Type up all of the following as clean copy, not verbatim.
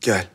Gel.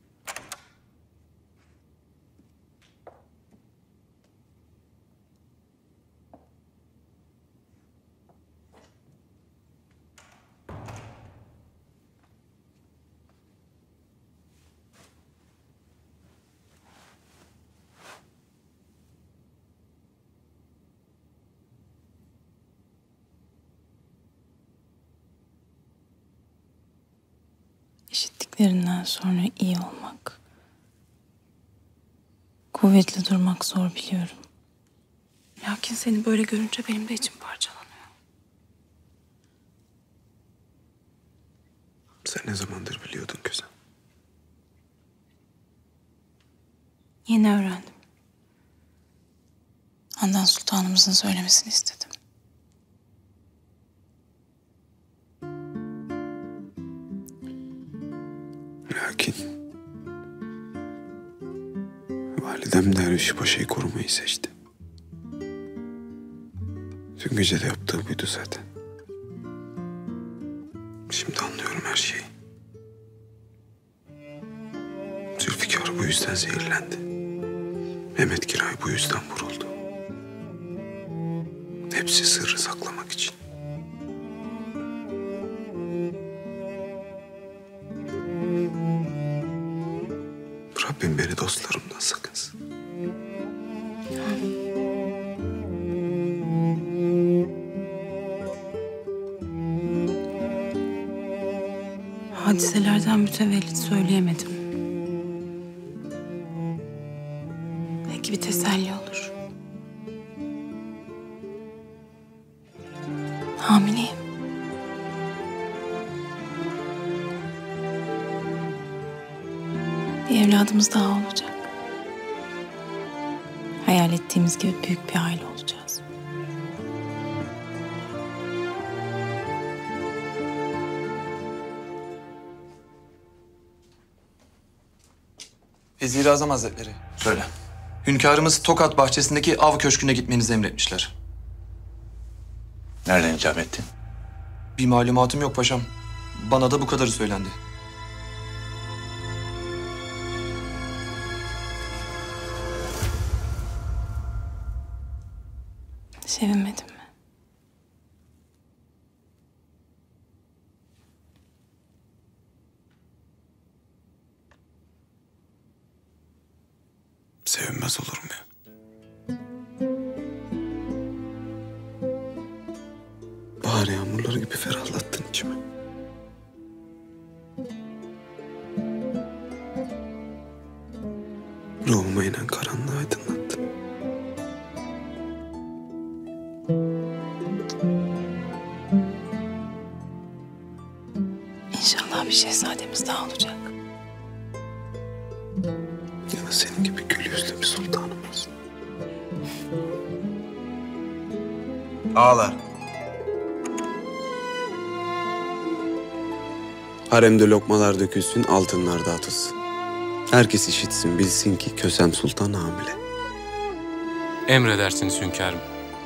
İşittiklerinden sonra iyi olmak, kuvvetli durmak zor biliyorum. Lakin seni böyle görünce benim de içim parçalanıyor. Sen ne zamandır biliyordun Kösem? Yeni öğrendim. Handan Sultanımızın söylemesini istedim. Lakin validem Derviş Paşa'yı korumayı seçti. Dün gece de yaptığı buydu zaten. Şimdi anlıyorum her şeyi. Zülfikar bu yüzden zehirlendi. Mehmet Giray bu yüzden vuruldu. Hepsi sırrı saklamak için. Rabbim beni dostlarımdan sakınsın. Hadiselerden mütevellit söyleyemedim. Belki bir teselli olur. Hamileyim. Bir evladımız daha olacak. Hayal ettiğimiz gibi büyük bir aile olacağız. Vezir-i Azam Hazretleri, Söyle. hünkârımız Tokat bahçesindeki av köşküne gitmenizi emretmişler. Nereden icap ettin? Bir malumatım yok paşam. Bana da bu kadarı söylendi. Sevinmedin mi? Sevinmez olur mu ya? Bahar yağmurları gibi ferahlattın içimi. Ruhuma inen karanlığı aydınlattın. İnşallah bir şehzademiz daha olacak. Ya da senin gibi gül yüzlü bir sultanımız. Ağalar. Haremde lokmalar dökülsün, altınlar dağıtılsın. Herkes işitsin, bilsin ki Kösem Sultan hamile. Emredersiniz hünkârım.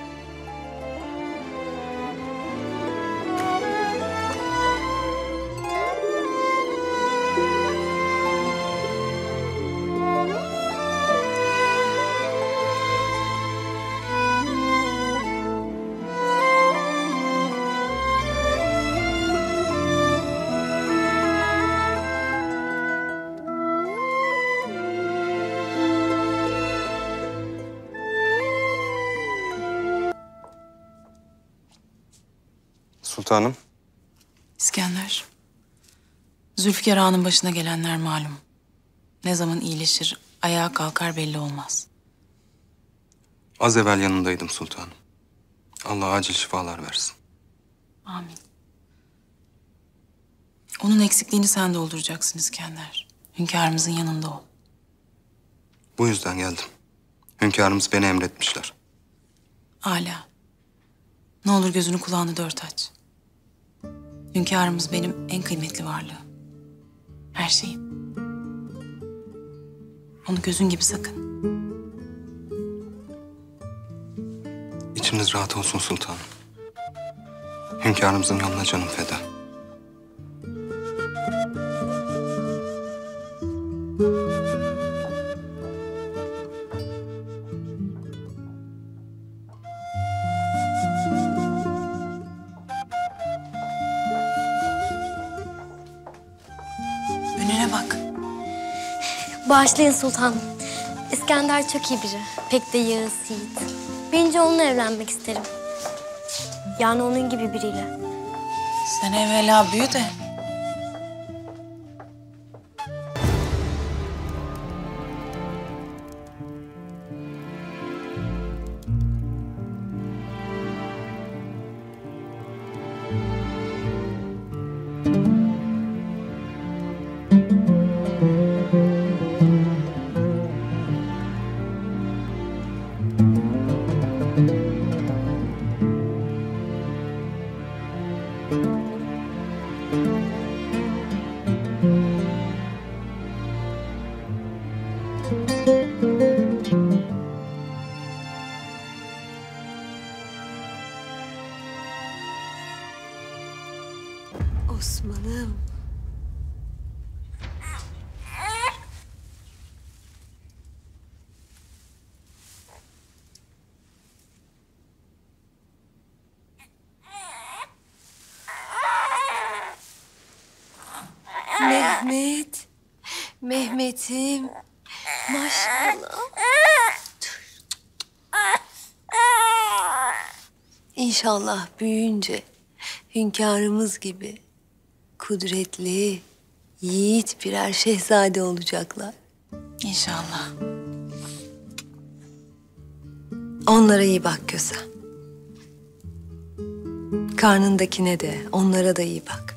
Sultanım. İskender. Zülfikar Ağa'nın başına gelenler malum. Ne zaman iyileşir, ayağa kalkar belli olmaz. Az evvel yanındaydım sultanım. Allah acil şifalar versin. Amin. Onun eksikliğini sen dolduracaksın İskender. Hünkârımızın yanında ol. Bu yüzden geldim. Hünkârımız beni emretmişler. Âlâ. Ne olur gözünü kulağını dört aç. Hünkârımız benim en kıymetli varlığım. Her şeyim. Onu gözün gibi sakın. İçiniz rahat olsun sultanım. Hünkârımızın yoluna canım feda. Önüne bak. Bağışlayın sultanım. İskender çok iyi biri. Pek de yağız yiğit. Bence onunla evlenmek isterim. Yani onun gibi biriyle. Sen evvela büyü de. Osman'ım. Mehmet. Mehmet'im. Maşallah. İnşallah büyüyünce hünkârımız gibi kudretli, yiğit birer şehzade olacaklar. İnşallah. Onlara iyi bak Kösem. Karnındakine de, onlara da iyi bak.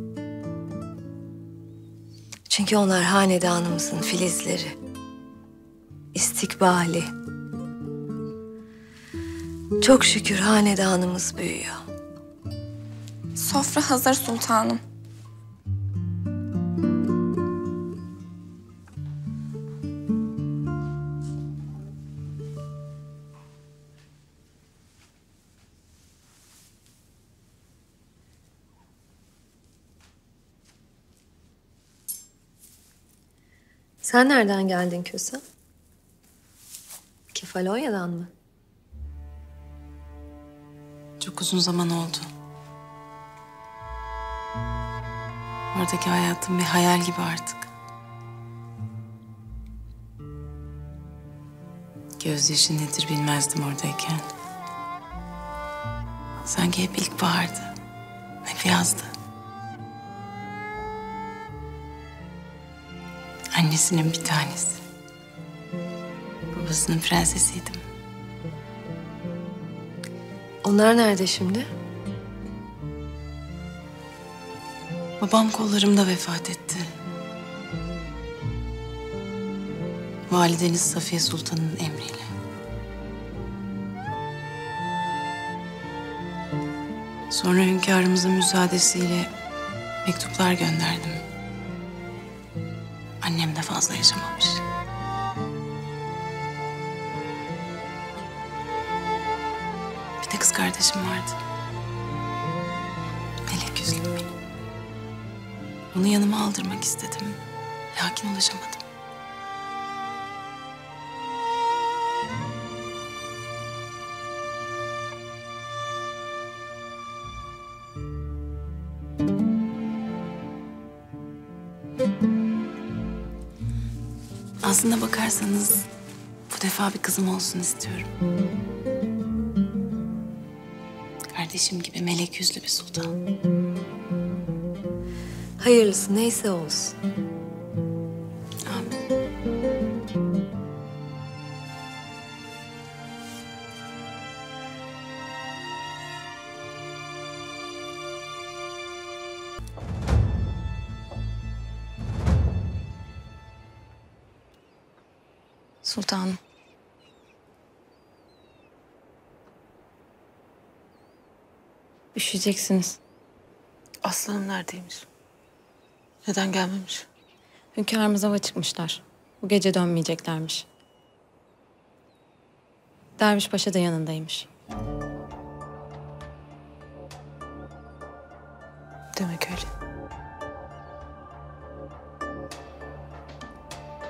Çünkü onlar hanedanımızın filizleri. İstikbali. Çok şükür hanedanımız büyüyor. Sofra hazır sultanım. Sen nereden geldin Kösem? Kefalonya'dan mı? Çok uzun zaman oldu. Oradaki hayatım bir hayal gibi artık. Gözyaşı nedir bilmezdim oradayken. Sanki hep ilkbahardı, hep yazdı. Annesinin bir tanesi. Babasının prensesiydim. Onlar nerede şimdi? Babam kollarımda vefat etti. Valideniz Safiye Sultan'ın emriyle. Sonra hünkârımızın müsaadesiyle mektuplar gönderdim. Annem de fazla yaşamamış. Bir de kız kardeşim vardı. Melek yüzlüm benim. Onu yanıma aldırmak istedim. Lakin ulaşamadım. Aslında bakarsanız bu defa bir kızım olsun istiyorum. Kardeşim gibi melek yüzlü bir sultan. Hayırlısı neyse olsun. Amin. Sultanım. Üşüyeceksiniz. Aslanım neredeymiş? Neden gelmemiş? Hünkârımız hava çıkmışlar. Bu gece dönmeyeceklermiş. Derviş Paşa da yanındaymış. Demek öyle.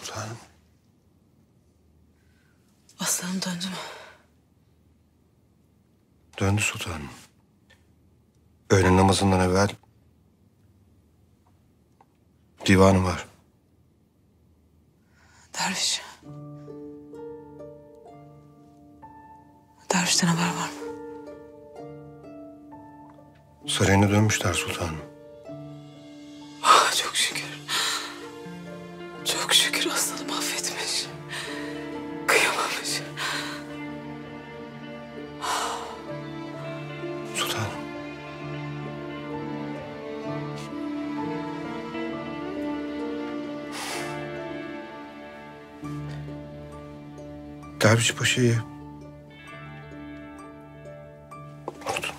Sultanım. Aslanım döndü mü? Döndü sultanım. Öğlen namazından evvel divanı var. Derviş. Dervişten haber var mı? Sarayına dönmüşler sultanım. Ah, çok şükür. Çok şükür aslanım affetmiş. Kıyamamış. Sultanım. Derviş Paşa'yı unutun.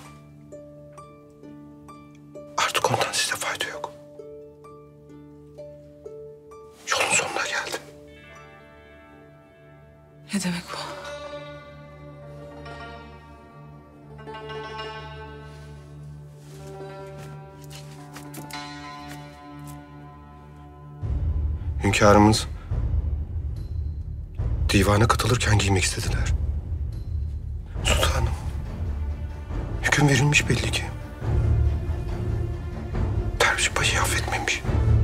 Artık ondan size fayda yok. Yolun sonuna geldi. Ne demek bu? Hünkârımız divana katılırken giymek istediler. Sultanım, hüküm verilmiş belli ki. Derviş Paşa'yı affetmemiş.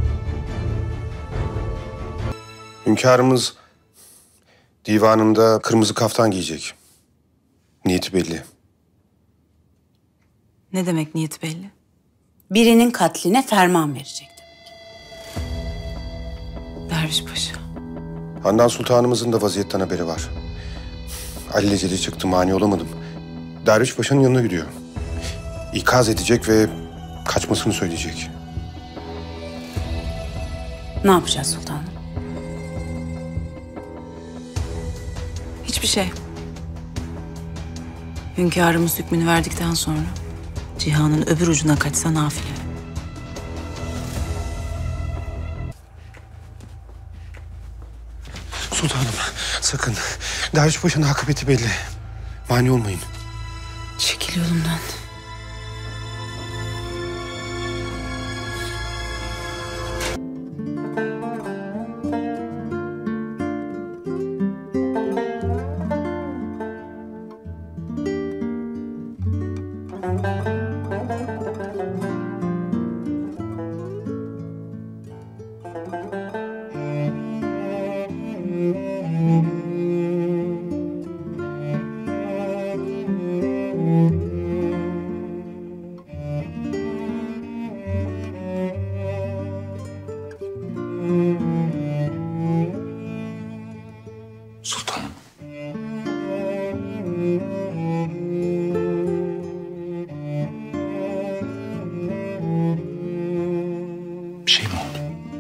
Hünkârımız divanında kırmızı kaftan giyecek. Niyeti belli. Ne demek niyeti belli? Birinin katline ferman verecek demek. Derviş Paşa. Handan Sultanımızın da vaziyetten haberi var. Alelacele çıktı, mani olamadım. Derviş Paşa'nın yanına gidiyor. İkaz edecek ve kaçmasını söyleyecek. Ne yapacağız sultanım? Hiçbir şey. Hünkârımız hükmünü verdikten sonra cihanın öbür ucuna kaçsa nafile. Sultanım, sakın. Derviş Paşa'nın akıbeti belli. Mani olmayın. Çekil yolumdan. Sultanım. Bir şey mi oldu?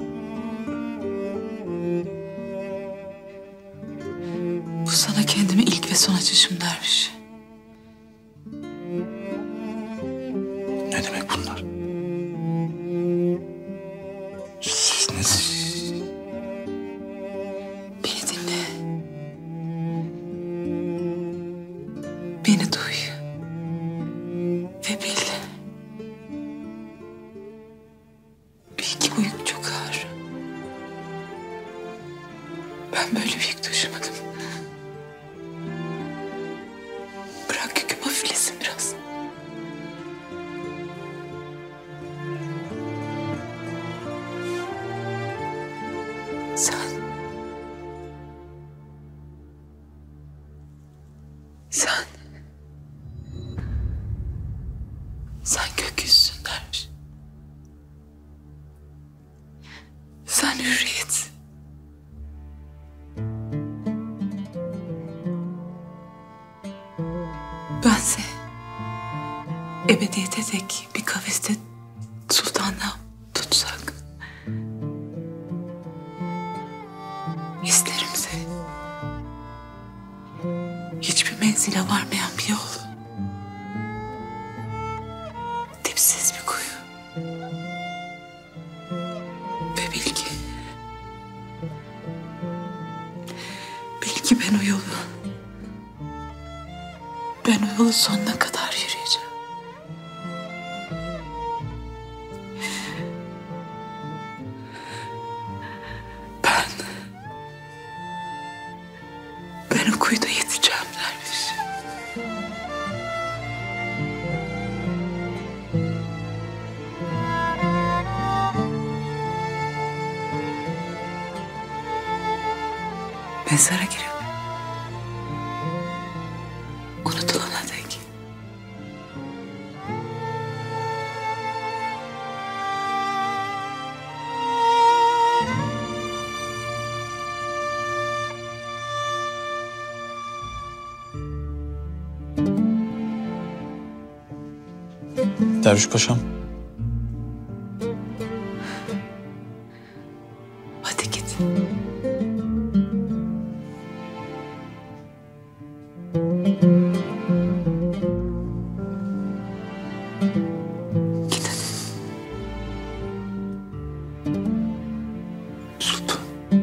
Bu sana kendimi ilk ve son açışım derviş. Ne demek bunlar? Siz nesiniz? Beni dinle. Beni duy. Ve bil. Bil ki bu yük çok ağır. Ben böyle bir yük taşımadım. Bırak yüküm hafiflesin biraz. Sen gökyüzüsün derviş. Sen hürriyet. Bense ebediyete dek bir kafeste sultanla tutsak. İsterimse hiçbir menzile varmayan bir yol. Dipsiz bir kuyu. Ve bil ki ben o yolu sonuna kadar yürüyeceğim. Ben Mezara girip unutulana dek. Derviş Paşam. Hadi git. Git hadi. Sultan.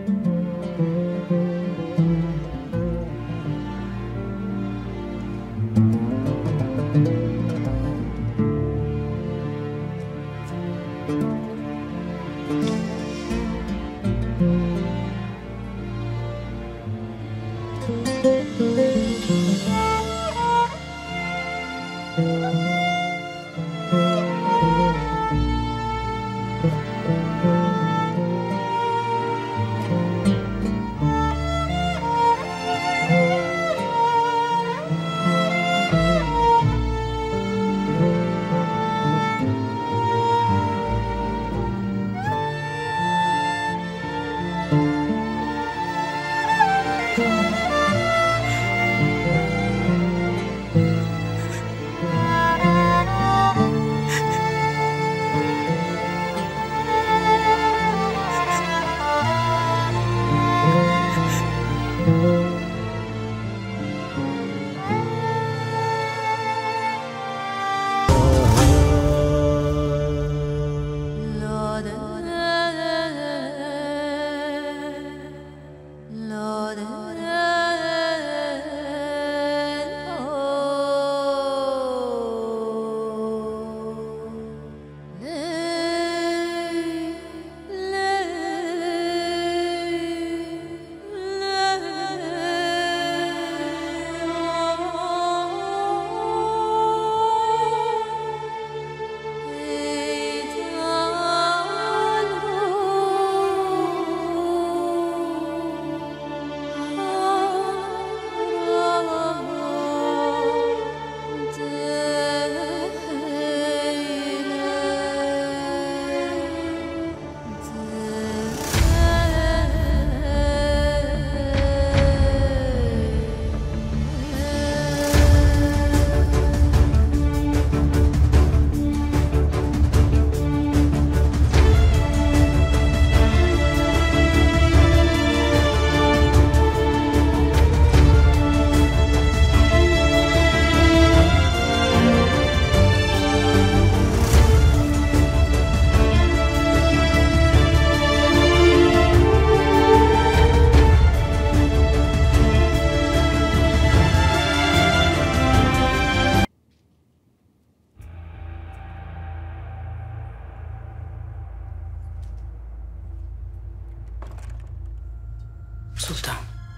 Sultan.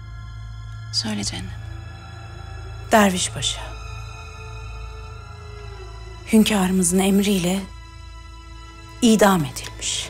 Söyle Cennet. Derviş Paşa. Hünkârımızın emriyle idam edilmiş.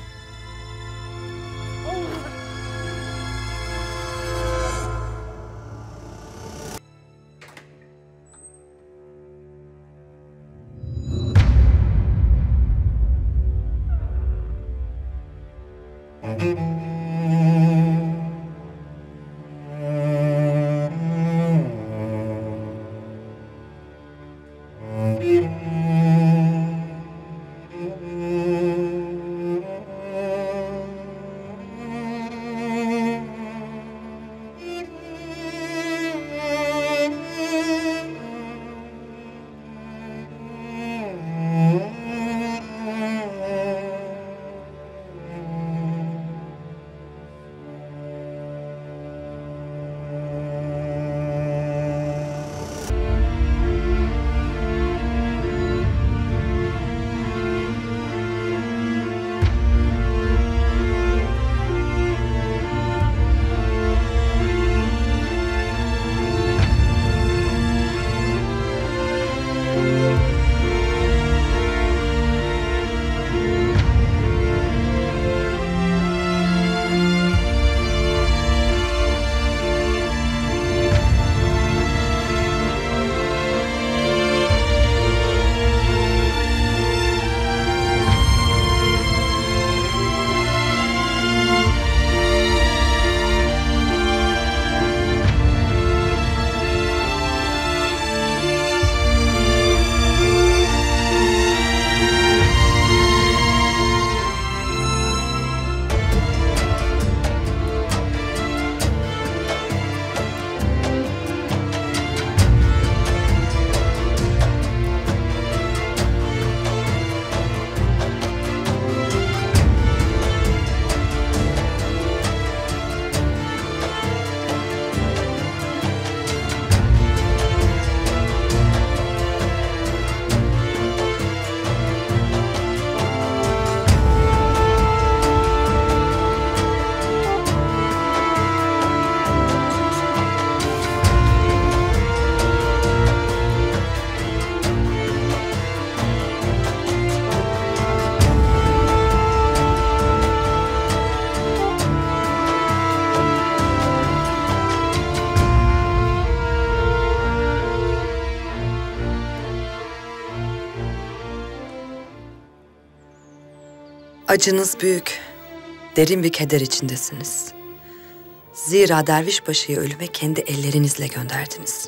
Acınız büyük, derin bir keder içindesiniz. Zira Dervişpaşa'yı ölüme kendi ellerinizle gönderdiniz.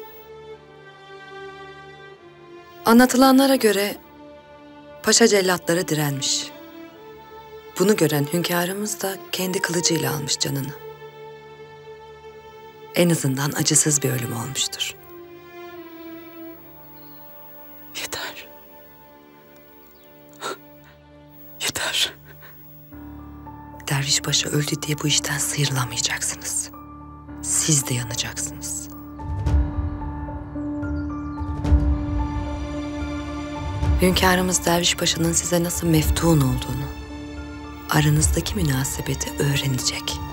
Anlatılanlara göre paşa cellatlara direnmiş. Bunu gören hünkârımız da kendi kılıcıyla almış canını. En azından acısız bir ölüm olmuştur. Yeter. Yeter. Dervişpaşa öldü diye bu işten sıyrılamayacaksınız. Siz de yanacaksınız. Hünkârımız Dervişpaşa'nın size nasıl meftun olduğunu, aranızdaki münasebeti öğrenecek.